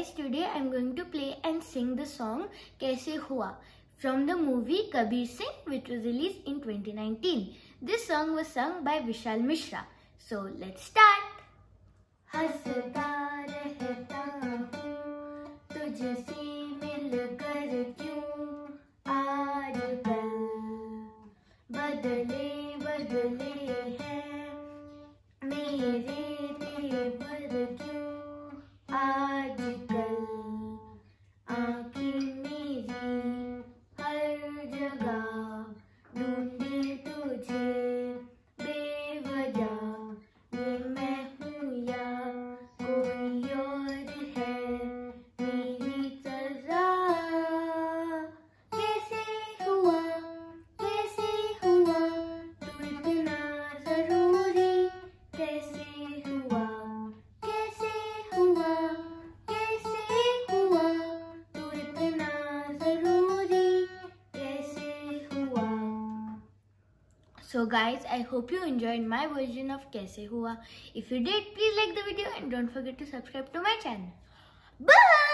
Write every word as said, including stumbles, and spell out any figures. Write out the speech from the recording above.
guys, today I'm going to play and sing the song Kaise Hua from the movie Kabir Singh, which was released in twenty nineteen. This song was sung by Vishal Mishra. So let's start. हंसता रहता हूँ तुझसे मिलकर क्यों आजकल बदले बदले हैं मेरे तेवर क्यों आजकल आँखें मेरी हर जगह ढूंढे तुझे बेवजह ये मैं हूँ या कोई और है मेरी तरह कैसे हुआ कैसे हुआ तू इतना जरूरी कैसे हुआ कैसे हुआ कैसे हुआ तू इतना जरूरी कैसे हुआ. So guys, I hope you enjoyed my version of Kaise Hua. If you did, please like the video and don't forget to subscribe to my channel. Bye!